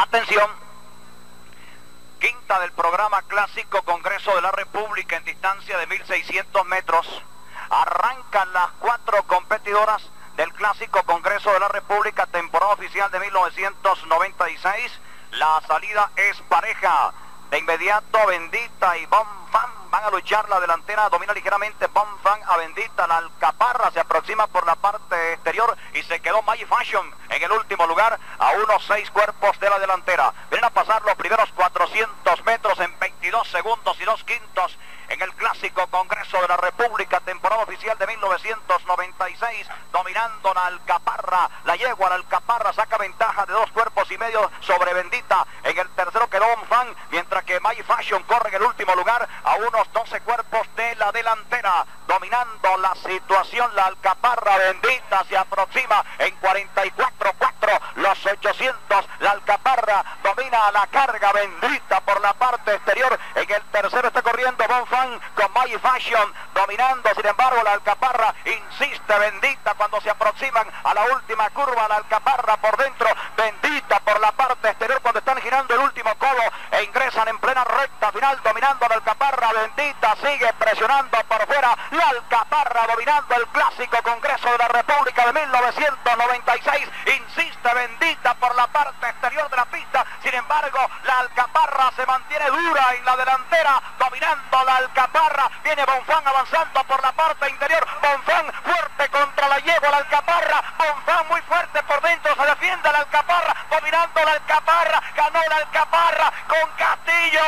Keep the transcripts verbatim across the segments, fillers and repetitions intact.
Atención, quinta del programa clásico Congreso de la República en distancia de mil seiscientos metros. Arrancan las cuatro competidoras del clásico Congreso de la República, temporada oficial de mil novecientos noventa y seis. La salida es pareja. De inmediato Bendita y Bonfan van a luchar la delantera, domina ligeramente Bonfan a Bendita, la Alcaparra se aproxima por la parte exterior y se quedó Magic Fashion en el último lugar a unos seis cuerpos de la delantera. Vienen a pasar los primeros cuatrocientos metros en veintidós segundos y dos quintos en el clásico Congreso de la República, temporada oficial de mil novecientos noventa y seis, dominando la Alcaparra, la yegua, la Alcaparra saca ventaja de dos cuerpos y medio sobre Bendita. En el tercero quedó Bonfan, mientras que Magic Fashion corre en el último lugar a unos doce cuerpos de la delantera, dominando la situación la Alcaparra. Bendita se aproxima en cuarenta y cuatro cuatro los ochocientos, la Alcaparra domina la carga. Bendita por la parte exterior, en el tercero está corriendo Bonfan con Magic Fashion dominando, sin embargo la Alcaparra insiste. Bendita cuando se aproximan a la última curva, la Alcaparra por dentro, Bendita por la parte exterior cuando están girando el último codo e ingresan en plena recta final dominando la Alcaparra. Bendita sigue presionando por fuera, la Alcaparra dominando el clásico Congreso de la República de mil novecientos noventa y seis, insiste Bendita por la parte exterior de la pista, sin embargo la Alcaparra se mantiene dura en la delantera, dominando la Alcaparra. Viene Bonfan avanzando por la parte interior, Bonfan fuerte contra la yegua, la Alcaparra, Bonfan muy fuerte por dentro, se defiende la Alcaparra, dominando la Alcaparra, ganó la Alcaparra con Castillo.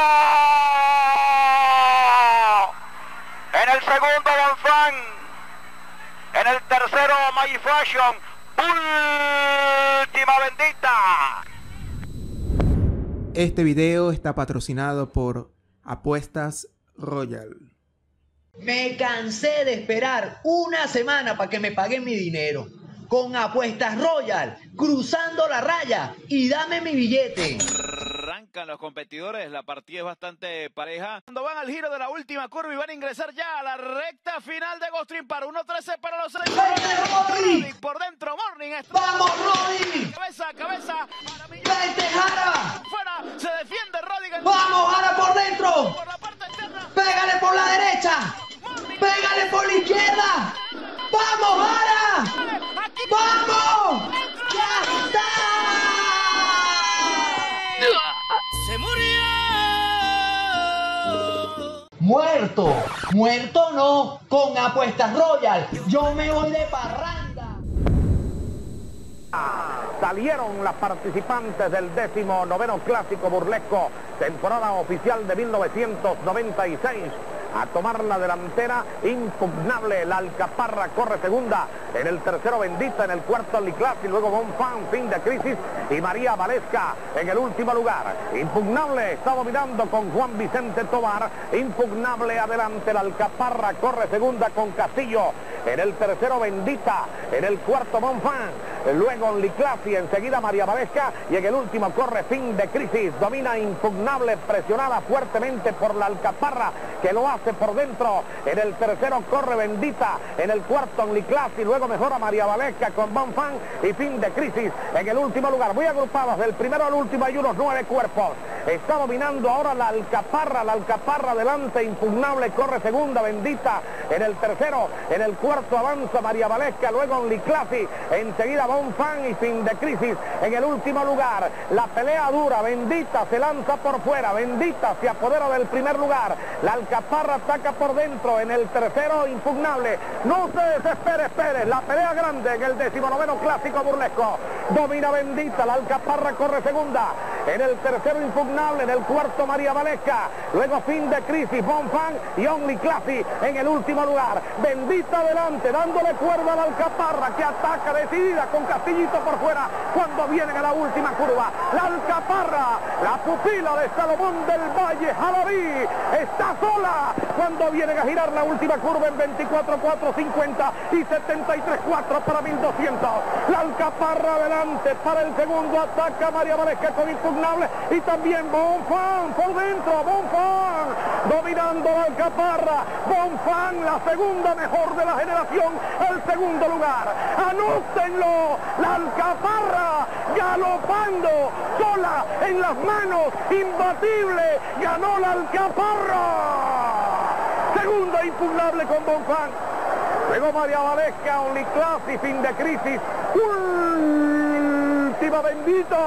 En el segundo Bonfan, en el tercero Magic Fashion, última Bendita. Este video está patrocinado por Apuestas Royal. Me cansé de esperar una semana para que me paguen mi dinero. Con Apuestas Royal, cruzando la raya y dame mi billete. Arrancan los competidores, la partida es bastante pareja. Cuando van al giro de la última curva y van a ingresar ya a la recta final de Gostrin para uno trece para los ¡Vente, por dentro, Morning. ¡Vamos, Roddy! Cabeza, cabeza. ¡Vente, Jara! Fuera, se defiende Roddy. ¡Vamos, Jara, por dentro! Por la parte externa. ¡Pégale por la derecha! ¡Pégale por la izquierda! ¡Vamos, Jara! ¡Vamos! ¡Ya está! ¡Se murió! ¡Muerto! ¡Muerto no! Con Apuestas Royal, yo me voy de parranda. Salieron las participantes del décimo noveno clásico burlesco, temporada oficial de mil novecientos noventa y seis. A tomar la delantera, impugnable, la Alcaparra corre segunda, en el tercero Bendita, en el cuarto Liclasi, luego Bonfan, fin de crisis, y María Valesca en el último lugar. Impugnable está dominando con Juan Vicente Tobar, impugnable adelante, la Alcaparra corre segunda con Castillo, en el tercero Bendita, en el cuarto Bonfan, luego Liclasi, enseguida María Valesca, y en el último corre fin de crisis, domina impugnable, presionada fuertemente por la Alcaparra, que lo hace por dentro. En el tercero corre Bendita, en el cuarto Liclasi, luego mejora María Valesca con Bonfan y fin de crisis en el último lugar. Muy agrupados del primero al último hay unos nueve cuerpos. Está dominando ahora la Alcaparra, la Alcaparra adelante, impugnable, corre segunda Bendita, en el tercero, en el cuarto avanza María Valesca, luego Liclasi, enseguida Bonfan y fin de crisis en el último lugar. La pelea dura, Bendita se lanza por fuera, Bendita se apodera del primer lugar, la Alcaparra ataca por dentro, en el tercero impugnable, no se desespere, espere, la pelea grande en el decimonoveno clásico burlesco, domina Bendita, la Alcaparra corre segunda, en el tercero impugnable, en el cuarto María Valesca, luego fin de crisis, Bonfan y Only Classy en el último lugar, Bendita adelante, dándole cuerda a la Alcaparra que ataca decidida con Castillito por fuera, cuando vienen a la última curva, la Alcaparra, la pupila de Salomón del Valle, Jaladí, está sola, cuando vienen a girar la última curva en veinticuatro cuatro cincuenta y setenta y tres cuatro para mil doscientos. La Alcaparra adelante para el segundo, ataca María Valesca con impugnable y también Bonfan por dentro, Bonfan dominando la Alcaparra. Bonfán, la segunda mejor de la generación, el segundo lugar. Anótenlo, la Alcaparra galopando sola en las manos, imbatible, ganó la Alcaparra. Segunda impugnable con Bonfán. Luego María Valesca, Uniclasi, fin de crisis. Última bendita.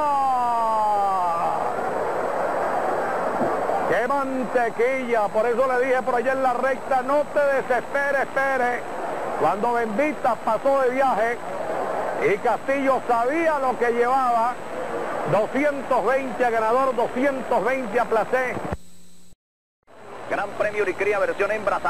¡Qué mantequilla! Por eso le dije por allá en la recta, no te desesperes, espere. Cuando Bendita pasó de viaje y Castillo sabía lo que llevaba, doscientos veinte a ganador, doscientos veinte a placé. Gran Premio Uricría versión hembras.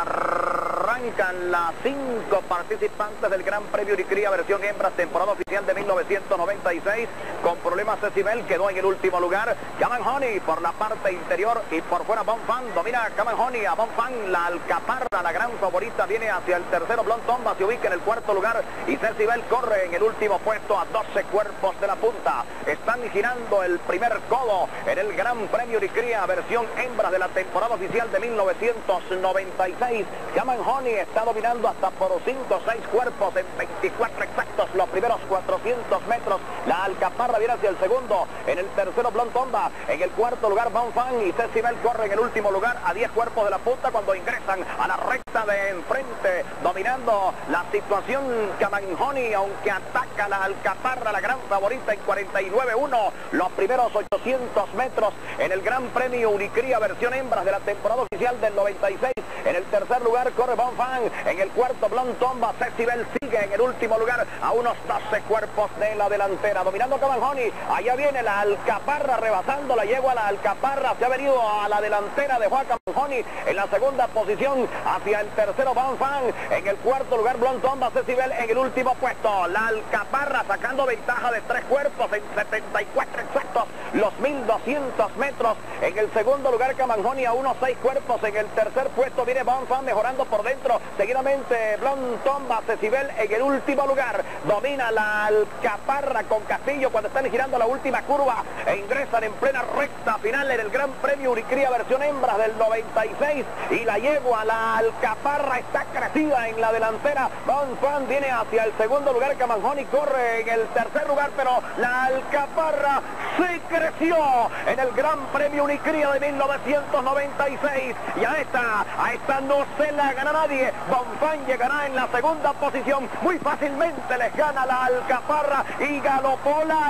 Arrancan las cinco participantes del Gran Premio Uricría versión hembras, temporada oficial de mil novecientos noventa y seis. Con problemas Cecibel quedó en el último lugar. Caman Honey por la parte interior y por fuera Bonfán. Domina Caman Honey a Bonfán. La Alcaparra, la gran favorita, viene hacia el tercero. Blond Tomba se ubica en el cuarto lugar y Cecibel corre en el último puesto a doce cuerpos de la punta. Están girando el primer codo en el Gran Premio Uricría versión hembras de la temporada oficial de mil novecientos noventa y seis. Caman Honey está dominando hasta por cinco o seis cuerpos en veinticuatro exactos los primeros cuatrocientos metros. La Alcaparra viene hacia el segundo, en el tercero Blond Tomba, en el cuarto lugar Bonfán y Cecibel corre en el último lugar a diez cuerpos de la punta cuando ingresan a la recta de enfrente, dominando la situación Caman Honey, aunque ataca la Alcaparra, la gran favorita en cuarenta y nueve uno, los primeros ochocientos metros en el Gran Premio Uricría versión hembras de la temporada oficial del noventa y seis. En el tercer lugar corre Bonfán, en el cuarto Blond Tomba. Cecibel sigue en el último lugar a unos doce cuerpos de la delantera, dominando Caman Honey. Allá viene la Alcaparra rebasando la yegua. La Alcaparra se ha venido a la delantera de Juan Caman Honey en la segunda posición, hacia el tercero Bonfán, en el cuarto lugar Blond Tomba. Cecibel en el último puesto. La Alcaparra sacando ventaja de tres cuerpos en setenta y cuatro exactos los mil doscientos metros. En el segundo lugar Caman Honey a unos seis cuerpos. En el tercer puesto viene Bonfán mejorando por dentro, seguidamente Blond Tomba. Cecibel en el último lugar, domina la Alcaparra con Castillo cuando están girando la última curva e ingresan en plena recta final en el Gran Premio Uricría versión hembras del noventa y seis, y la yegua, la Alcaparra, está crecida en la delantera. Bonfán viene hacia el segundo lugar, Caman Honey corre en el tercer lugar, pero la Alcaparra se creció en el Gran Premio Uricría de mil novecientos noventa y seis, y a esta, a esta no se la gana nadie. Bonfán llegará en la segunda posición, muy fácilmente les gana la Alcaparra y galopó la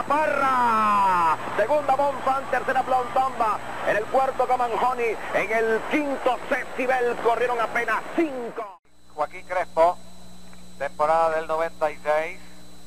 Alcaparra. Segunda Bonfán, tercera Blond Tomba, en el cuarto Caman Honey, en el quinto Cecibel, corrieron apenas cinco. Joaquín Crespo, temporada del noventa y seis.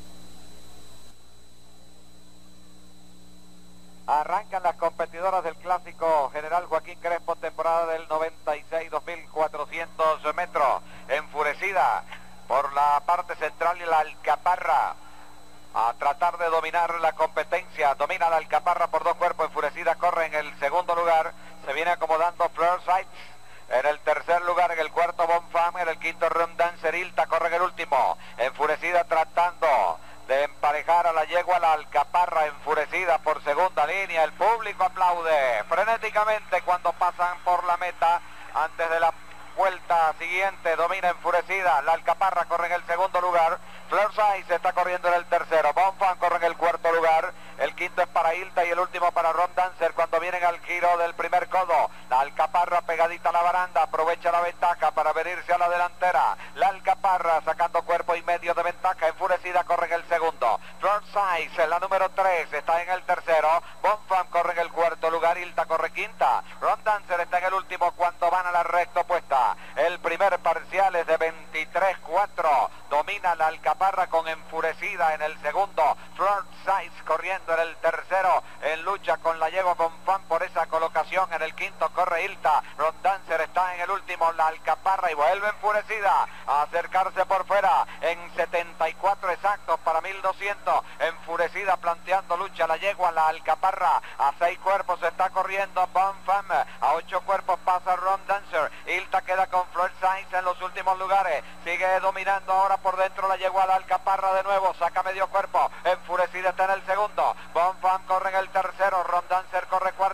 Arrancan las competidoras del Clásico General Joaquín Crespo, temporada del noventa y seis, dos mil cuatrocientos metros. Enfurecida por la parte central y la Alcaparra a tratar de dominar la competencia. Domina la Alcaparra por dos cuerpos. Enfurecida corre en el segundo lugar. Se viene acomodando Fleur Sights en el tercer lugar. En el cuarto Bonfán. En el quinto Ron Dancer. Ilta corre en el último. Enfurecida tratando de emparejar a la yegua. La Alcaparra enfurecida por segunda línea. El público aplaude frenéticamente cuando pasan por la meta antes de la vuelta siguiente. Domina enfurecida. La Alcaparra corre en el segundo lugar. Fleur Sights está corriendo en el tercero. Bonfán corre en el cuarto lugar. El quinto es para Ilta y el último para Ron Dancer cuando vienen al giro del primer codo. La Alcaparra pegadita a la baranda, aprovecha la ventaja para venirse a la delantera. La Alcaparra sacando cuerpo y medio de ventaja. Enfurecida corre en el segundo. Fleur Sights, la número tres, está en el tercero. Bonfán corre en el cuarto lugar. Ilta corre quinta. Ron Dancer está en el último cuando van a la recta opuesta. El primer parcial es de veintitrés cuatro. Domina la Alcaparra con enfurecida en el segundo. Fleur Sights corriendo en el tercero, en lucha con la yegua Bonfán por esa colocación. En el quinto corre Ilta. Ron Dancer está en el último. La Alcaparra y vuelve enfurecida a acercarse por fuera en setenta y cuatro exactos para mil doscientos. Enfurecida planteando lucha la yegua. La Alcaparra a seis cuerpos está corriendo Bonfán. A ocho cuerpos pasa Ron Dancer. Ilta queda con Fleur Sights en los últimos lugares. Sigue dominando ahora por dentro la yegua. La Alcaparra de nuevo saca medio cuerpo. Enfurecida está en el segundo. Bonfán corre en el tercero. Ron Dancer corre cuarta. Ilta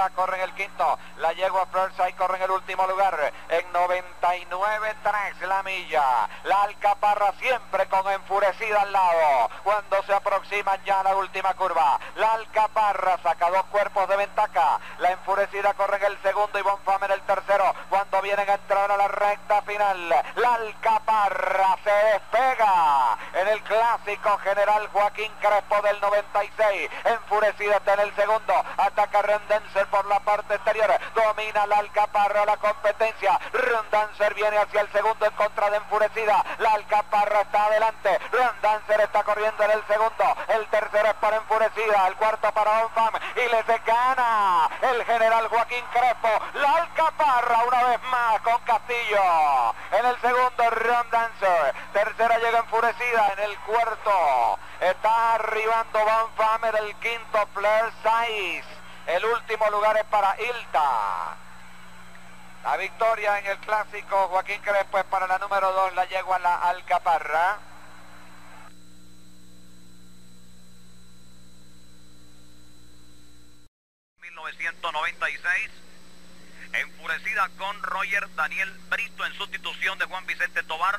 Furecidas corre en el quinto, la yegua Flirtside corre en el último lugar, en noventa y nueve tres la milla, la Alcaparra siempre con Enfurecida al lado, cuando se aproximan ya a la última curva, la Alcaparra saca dos cuerpos de ventaja, la Enfurecida corre en el segundo y Bonfam en el tercero, cuando vienen a entrar a la recta final, la Alcaparra se despega en el clásico General Joaquín Crespo del noventa y seis, Enfurecida está en el segundo, ataca Rendancer por la parte exterior, domina la Alcaparra la competencia, Rendancer viene hacia el segundo en contra de Enfurecida, la Alcaparra está adelante, Rendancer está corriendo en el segundo, el tercero es para Enfurecida, el cuarto para Bonfam y le se gana el General Joaquín Crespo, la Alcaparra una vez más con Castillo, en el segundo Rendancer, tercera llega Enfurecida, en el cuarto está arribando Bonfam, en el quinto Flirtside, el último lugar es para Ilta. La victoria en el clásico Joaquín Crespo es para la número dos, la yegua la Alcaparra. mil novecientos noventa y seis, Enfurecida con Roger Daniel Brito en sustitución de Juan Vicente Tobar.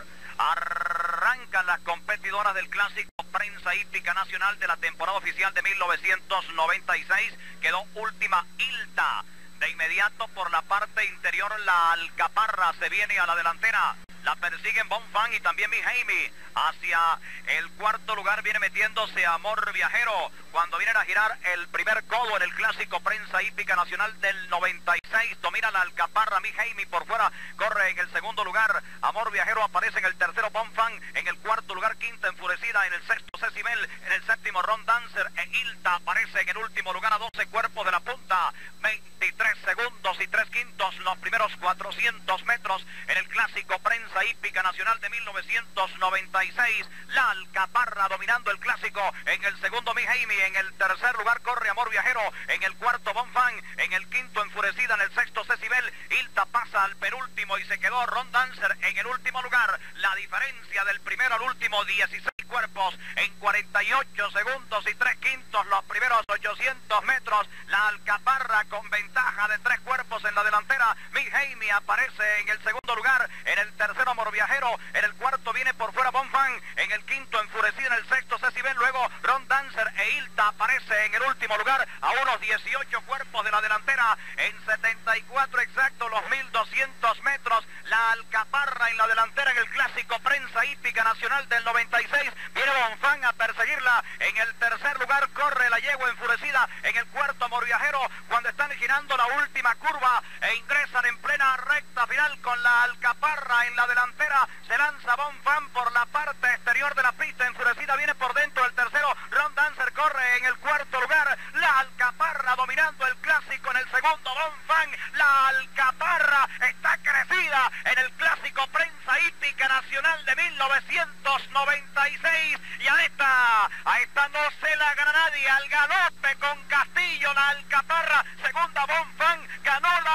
Arrancan las competidoras del clásico Prensa Hípica Nacional de la temporada oficial de mil novecientos noventa y seis. Quedó última Ilta. De inmediato por la parte interior la Alcaparra se viene a la delantera. La persiguen Bonfam y también Mijaimi. Hacia el cuarto lugar viene metiéndose Amor Viajero. Cuando vienen a girar el primer codo en el clásico Prensa Hípica Nacional del noventa y seis. Domina la Alcaparra, Mijaimi por fuera. Corre en el segundo lugar. Amor Viajero aparece en el tercero Bonfam. En el cuarto lugar Quinta Enfurecida. En el sexto Cecibel. En el séptimo Rendancer. E Ilta aparece en el último lugar a doce cuerpos de la punta. veintitrés segundos y tres quintos los primeros cuatrocientos metros en el clásico Prensa Hípica Nacional de mil novecientos noventa y seis. La Alcaparra dominando el clásico. En el segundo Mijaimi. En el tercer lugar corre Amor Viajero. En el cuarto Bonfam. En el quinto Enfurecida. En el sexto Cecibel. Ilta pasa al penúltimo y se quedó Rendancer en el último lugar. La diferencia del primero al último, dieciséis cuerpos en cuarenta y ocho segundos y tres quintos los primeros ochocientos metros. La Alcaparra con ventaja de tres cuerpos en la delantera. Mijaimi aparece en el segundo lugar. En el tercero Amor Viajero. En el cuarto viene por fuera Bonfam. En el quinto Enfurecida. En el sexto Cecibel. Luego Rendancer e Ilta aparece en el último lugar a unos dieciocho cuerpos de la delantera. En setenta y cuatro exactos los mil doscientos metros. La Alcaparra en la delantera en el clásico Prensa Hípica Nacional del noventa y seis. Viene Bonfam a perseguirla. En el tercer lugar corre la yegua Enfurecida. En el cuarto Amor Viajero. Cuando están girando la última curva e ingresan en plena recta final con la Alcaparra en la delantera, se lanza Bonfam por la parte exterior de la pista. Enfurecida viene por dentro del tercero. Rendancer corre en el cuarto lugar. La Alcaparra dominando el clásico en el segundo Bonfam. La Alcaparra está crecida en el clásico Prensa Hípica Nacional de mil novecientos noventa y seis. Y a esta, a esta no se la gana nadie. Al galope con Castillo la Alcaparra. Segunda Bonfam, ganó la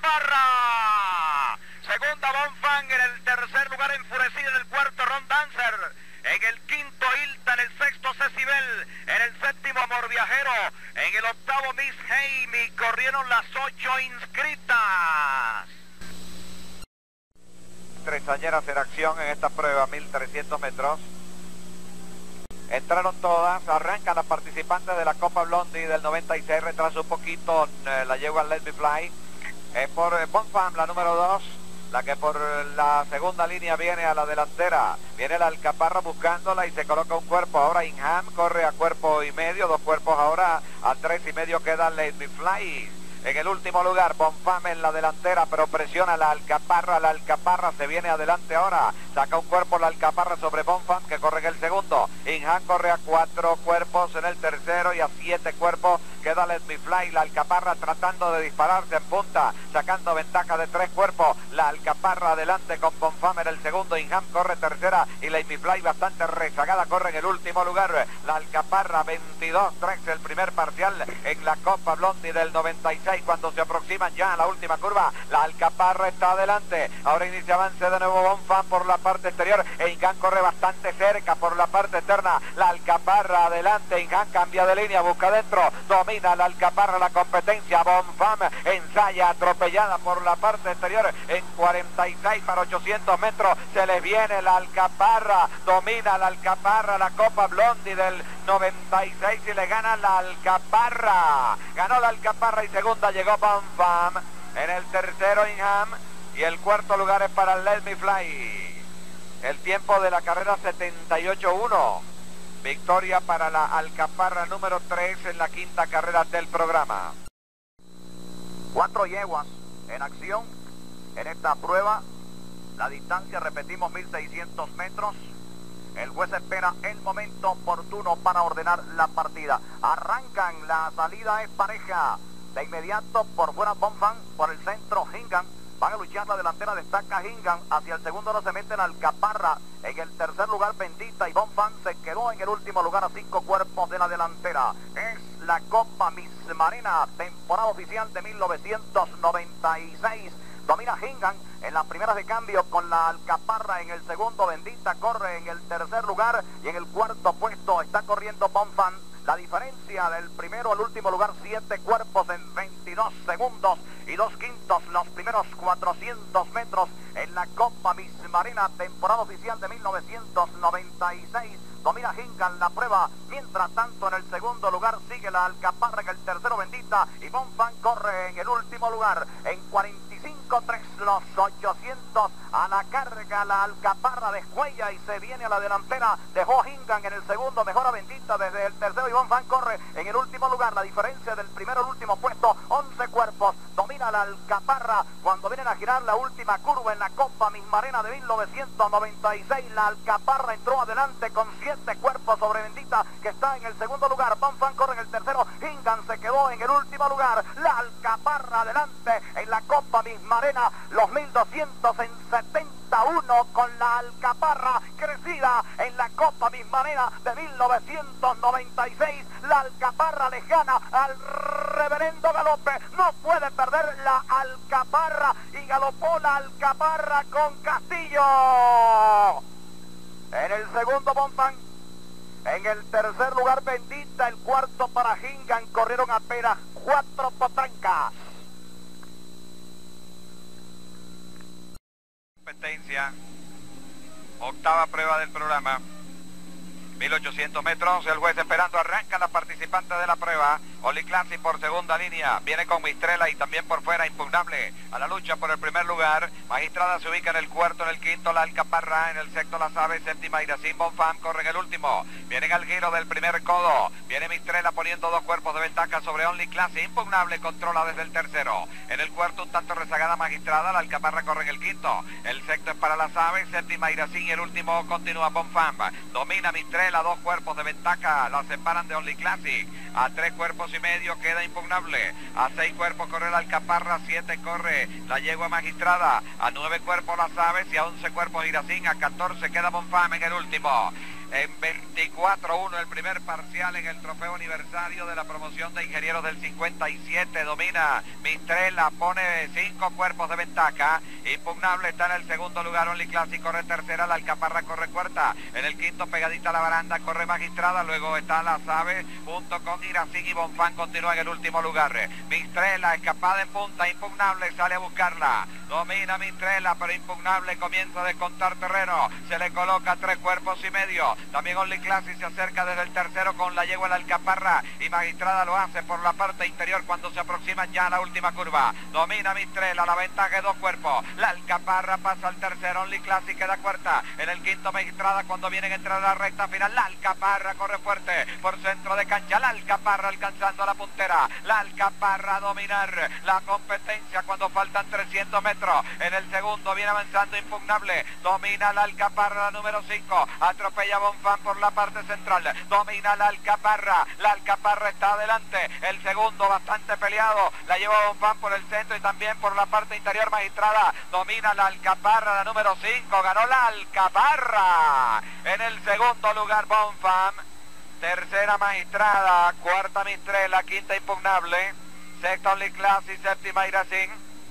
Alcaparra. Segunda Bonfam, en el tercer lugar Enfurecida, en el cuarto Rendancer. En el quinto Ilta, en el sexto Cecibel, en el séptimo Amor Viajero, en el octavo Mijaimi. Corrieron las ocho inscritas. Tresañeras en acción en esta prueba, mil trescientos metros. Entraron todas, arrancan las participantes de la Copa Blondie del noventa y seis, retrasa un poquito eh, la yegua Let Me Fly. Es por eh, Bonfam, la número dos, la que por la segunda línea viene a la delantera. Viene la Alcaparra buscándola y se coloca un cuerpo. Ahora Inham corre a cuerpo y medio, dos cuerpos ahora, a tres y medio queda Let Me Fly. En el último lugar, Bonfam en la delantera, pero presiona la Alcaparra. La Alcaparra se viene adelante ahora. Saca un cuerpo la Alcaparra sobre Bonfam, que corre en el segundo. Inham corre a cuatro cuerpos en el tercero y a siete cuerpos queda Let Me Fly. La Alcaparra tratando de dispararse en punta, sacando ventaja de tres cuerpos. La Alcaparra adelante con Bonfam en el segundo. Inham corre tercera y Let Me Fly bastante rezagada corre en el último lugar. La Alcaparra veintidós tres el primer parcial en la Copa Blondie del noventa y seis. Cuando se aproximan ya a la última curva, la Alcaparra está adelante. Ahora inicia avance de nuevo Bonfam por la parte exterior e Inham corre bastante cerca por la parte externa. La Alcaparra adelante, Inham cambia de línea, busca adentro, domina domina la Alcaparra la competencia. Bonfam ensaya atropellada por la parte exterior en cuarenta y seis para ochocientos metros. Se les viene la Alcaparra, domina la Alcaparra la Copa Blondi del noventa y seis y le gana la Alcaparra. Ganó la Alcaparra y segunda llegó Bonfam. En el tercero Inham y el cuarto lugar es para Let Me Fly. El tiempo de la carrera setenta y ocho uno. Victoria para la Alcaparra número tres en la quinta carrera del programa. Cuatro yeguas en acción en esta prueba. La distancia, repetimos, mil seiscientos metros. El juez espera el momento oportuno para ordenar la partida. Arrancan, la salida es pareja. De inmediato por fuera Bonfam, por el centro Hingham. Van a luchar la delantera, destaca Hingham. Hacia el segundo no se mete la Alcaparra. En el tercer lugar Bendita y Bonfam se quedó en el último lugar a cinco cuerpos de la delantera. Es la Copa Miss Marina, temporada oficial de mil novecientos noventa y seis. Domina Hingham en las primeras de cambio con la Alcaparra en el segundo. Bendita corre en el tercer lugar y en el cuarto puesto está corriendo Bonfam. La diferencia del primero al último lugar, siete cuerpos en veintidós segundos y dos quintos los primeros cuatrocientos metros en la Copa Miss Marina, temporada oficial de mil novecientos noventa y seis. Domina Hingham la prueba, mientras tanto en el segundo lugar sigue la Alcaparra, en el tercero Bendita y Bonfam corre en el último lugar en cuarenta y cinco tres los ochocientos. A la carga la Alcaparra descuella y se viene a la delantera. Dejó Hingham en el segundo, mejora Bendita desde el tercero y Bonfam corre en el último lugar. La diferencia del primero al último puesto, once cuerpos. Domina la Alcaparra cuando vienen a girar la última curva en la Copa Miss Marina de mil novecientos noventa y seis. La Alcaparra entró adelante con siete cuerpos sobre Bendita, que está en el segundo lugar. Bonfam corre en el tercero. Hingham se quedó en el último lugar. La Alcaparra adelante en la Copa Miss Marina, los mil doscientos en setenta y uno con la Alcaparra crecida en la Copa Miss Marina de mil novecientos noventa y seis. La Alcaparra le gana al reverendo galope. No puede perder la Alcaparra y galopó la Alcaparra con Castillo. En el segundo Bonfam, en el tercer lugar Bendita, el cuarto para Hingham. Corrieron apenas cuatro potrancas. Competencia, octava prueba del programa, mil ochocientos metros, el juez esperando, arranca la participante de la prueba. Only Classic por segunda línea, viene con Mistrela y también por fuera Impugnable a la lucha por el primer lugar. Magistrada se ubica en el cuarto, en el quinto la Alcaparra, en el sexto Las Aves, séptima Iracín. Bonfam corre en el último, vienen al giro del primer codo, viene Mistrela poniendo dos cuerpos de ventaja sobre Only Classic. Impugnable controla desde el tercero, en el cuarto un tanto rezagada Magistrada, la Alcaparra corre en el quinto, el sexto es para Las Aves, séptima Iracín y el último continúa Bonfam. Domina Mistrela, dos cuerpos de ventaja la separan de Only Classic. A tres cuerpos y medio queda Impugnable, a seis cuerpos corre la Alcaparra, siete corre la yegua Magistrada, a nueve cuerpos Las Aves y a once cuerpos Iracín, a catorce queda Bonfam en el último. En veinticuatro uno el primer parcial en el trofeo aniversario de la promoción de ingenieros del cincuenta y siete. Domina Mistrela, pone cinco cuerpos de ventaja. Impugnable está en el segundo lugar. Only Classic corre tercera, la Alcaparra corre cuarta. En el quinto pegadita a la baranda corre Magistrada. Luego está Las Aves junto con Iracín y Bonfam continúa en el último lugar. Mistrela escapada en punta. Impugnable sale a buscarla. Domina Mistrela, pero Impugnable comienza a descontar terreno. Se le coloca tres cuerpos y medio. También Only Classic se acerca desde el tercero con la yegua la Alcaparra y Magistrada lo hace por la parte interior cuando se aproximan ya a la última curva. Domina Mistrela, la ventaja de dos cuerpos. La Alcaparra pasa al tercero, Only Classic queda cuarta. En el quinto Magistrada cuando vienen a entrar a la recta final. La Alcaparra corre fuerte por centro de cancha. La Alcaparra alcanzando a la puntera. La Alcaparra a dominar la competencia cuando faltan trescientos metros. En el segundo viene avanzando Impugnable. Domina la Alcaparra, la número cinco. Atropella Bonfam por la parte central, domina la Alcaparra, la Alcaparra está adelante, el segundo bastante peleado, la lleva Bonfam por el centro y también por la parte interior. Magistrada, domina la Alcaparra, la número cinco, ganó la Alcaparra, en el segundo lugar Bonfam, tercera Magistrada, cuarta Mistrela, quinta Impugnable, sexta Only Classic, séptima Iracín,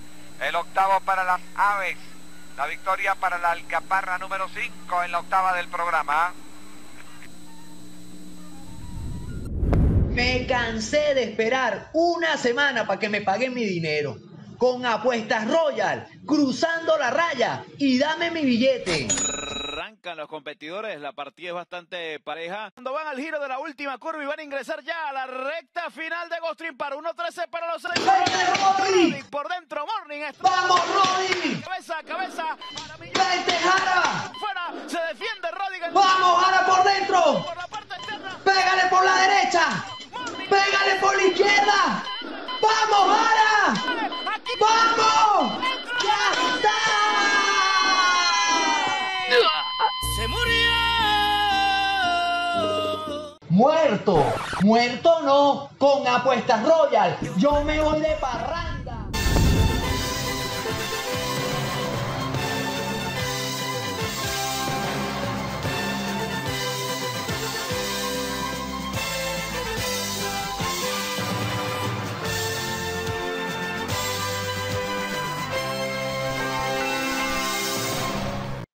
el octavo para Las Aves. La victoria para la Alcaparra número cinco en la octava del programa. Me cansé de esperar una semana para que me paguen mi dinero. Con Apuestas Royal, cruzando la raya y dame mi billete. Arrancan los competidores, la partida es bastante pareja. Cuando van al giro de la última curva y van a ingresar ya a la recta final de Gulfstream para uno trece para los Rodri! Por dentro, Morning. ¡Vamos, Rodri! Cabeza, cabeza. ¡Vente, Jara! Fuera, se defiende Rodri. ¡Vamos, Jara, por dentro! Por la parte externa. ¡Pégale por la derecha! ¡Pégale por la izquierda! ¡Vamos, Jara! ¡Vamos! ¡Ya está! ¡Se murió! ¡Muerto! ¡Muerto no! Con Apuestas Royal, yo me voy de parranda.